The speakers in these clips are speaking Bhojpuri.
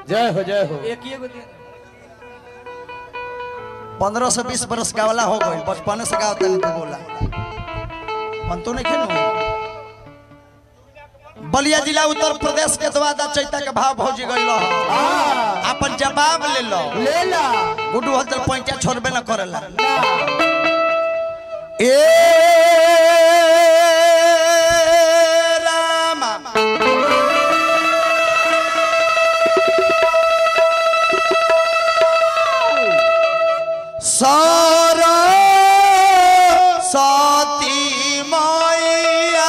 जय हो जय हो। एक ही 15 से 20 बरस गावला हो गई, बचपन से गावता नहीं तो बोला मन तो नहीं खेलू। बलिया जिला उत्तर प्रदेश के द्वादा चैता के भाव भौजी गई अपन जवाब ले लो गुड्डू हजर पैंचा छोड़बे न करेला। ए रामा सारा साती मैया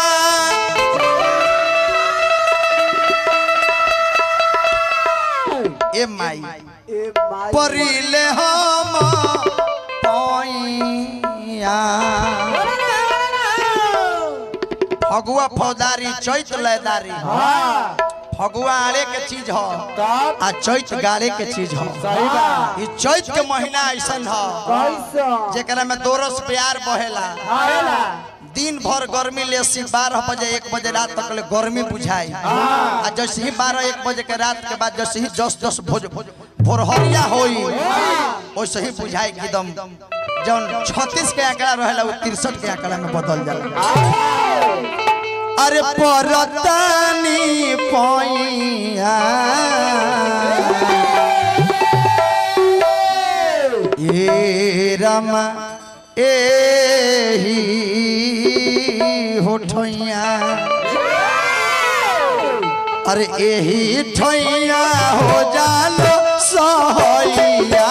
ए माई परिले हम पैया फगुआ फौदारी चैत लयदारी फगुआ आड़े के चीज हो आ चैत गाड़े के चीज हो। ये चैत के महीना ऐसा हो जेकरा में दो रस प्यार बहेला, दिन भर गर्मी ले 12 बजे 1 बजे रात तक ले गर्मी बुझाई आ जैसे ही 12-1 बजे के रात के बाद जैसे ही 10 भोरहरिया होई वैसे ही बुझाई एकदम जौन 36 के आंकड़ा रहेला वो 63 के आंकड़ा में बदल जाला। अरे परतानी पैया ए रमा एही होठैया अरे एही ठैया हो जालो सहैया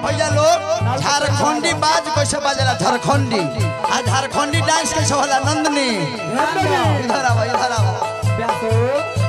भैया लोग झारखंडी बाज कैसे बाजेला झारखंडी आ झारखंडी डांस कैसे होला नंदनी इधर आओ